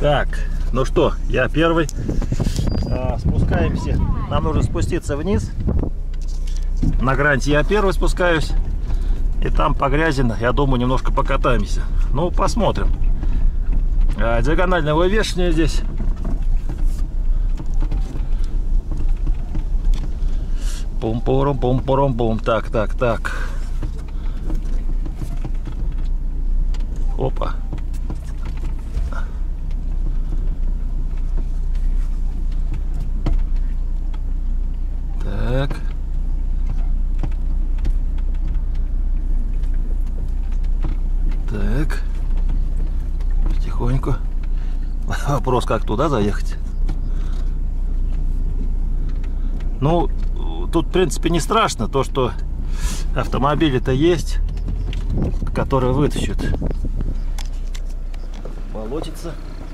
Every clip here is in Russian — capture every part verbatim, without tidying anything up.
Так, ну что, я первый. А, спускаемся. Нам нужно спуститься вниз. На гранте я первый спускаюсь. И там по грязи, я думаю, немножко покатаемся. Ну, посмотрим. А, диагональное вывешивание здесь. Пум-пурум, пум-пурум-пум. Так, так, так. Опа. Так. Так. Потихоньку. Вопрос, как туда заехать? Ну, тут, в принципе, не страшно. То, что автомобили-то есть, которые вытащат. Болотится.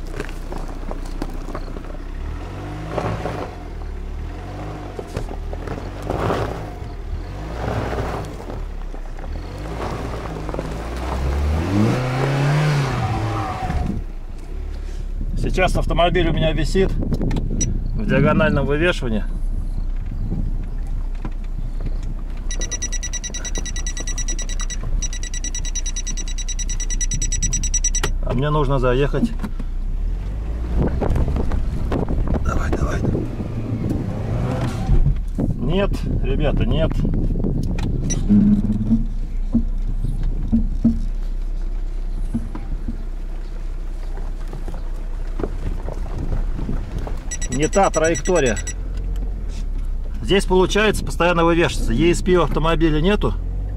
Сейчас автомобиль у меня висит в диагональном вывешивании. А мне нужно заехать. Давай, давай. Нет, ребята, нет. Не та траектория. Здесь получается постоянно вывешиваться. и эс пи у автомобиля нету.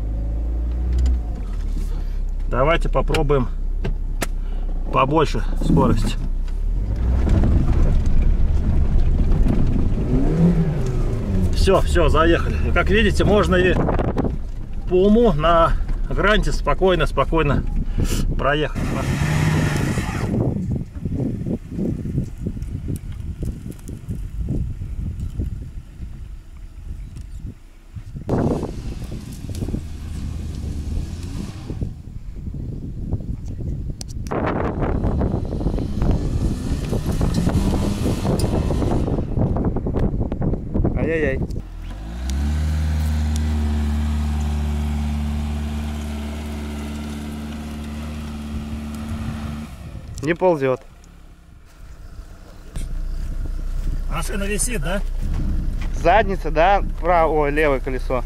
Давайте попробуем побольше скорость. Все, все, заехали. И как видите, можно и по уму на гранте спокойно, спокойно проехать. Ай-яй-яй. Не ползет. Машина висит, да? Задница, да? Правое, ой, левое колесо.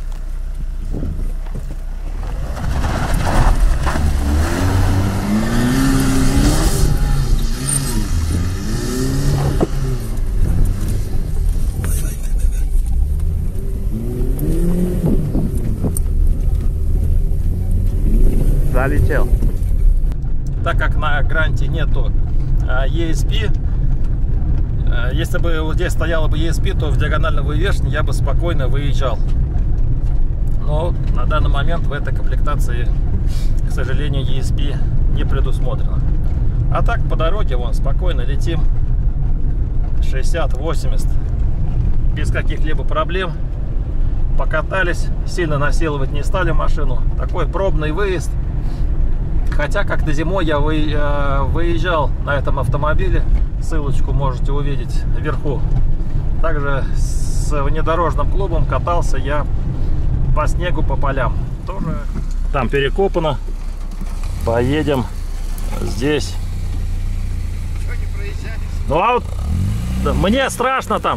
Залетел. Так как на гранте нету и эс пи, если бы вот здесь стояло бы и эс пи, то в диагональном вывешивании я бы спокойно выезжал. Но на данный момент в этой комплектации, к сожалению, и эс пи не предусмотрено. А так по дороге вон спокойно летим шестьдесят-восемьдесят без каких-либо проблем. Покатались, сильно насиловать не стали машину. Такой пробный выезд. Хотя как-то зимой я выезжал на этом автомобиле, ссылочку можете увидеть вверху. Также с внедорожным клубом катался я по снегу, по полям. Тоже там перекопано. Поедем здесь. Что не проезжали? Ну а вот мне страшно там.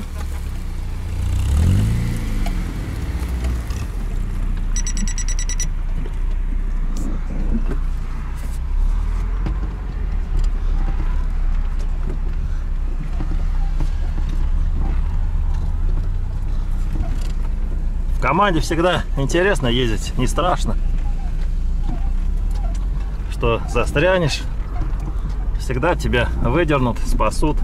В команде всегда интересно ездить, не страшно. Что застрянешь, всегда тебя выдернут, спасут.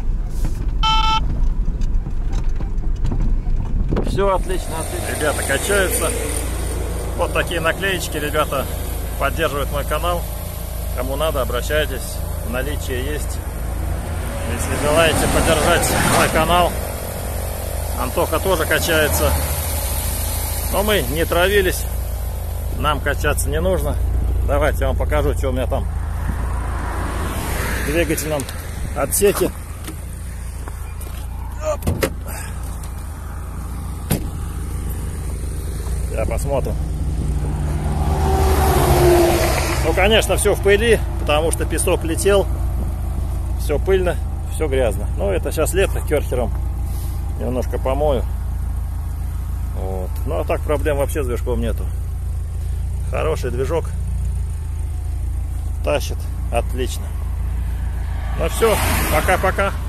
Все отлично, отлично. Ребята качаются. Вот такие наклеечки, ребята поддерживают мой канал. Кому надо, обращайтесь, в наличии есть. Если желаете поддержать мой канал, Антоха тоже качается. Но мы не травились, нам качаться не нужно. Давайте я вам покажу, что у меня там в двигательном отсеки. Сейчас посмотрим. Ну, конечно, все в пыли, потому что песок летел. Все пыльно, все грязно. Но это сейчас лето, керхером немножко помою. Вот. Ну, а так проблем вообще с движком нету. Хороший движок. Тащит. Отлично. Ну все, пока-пока.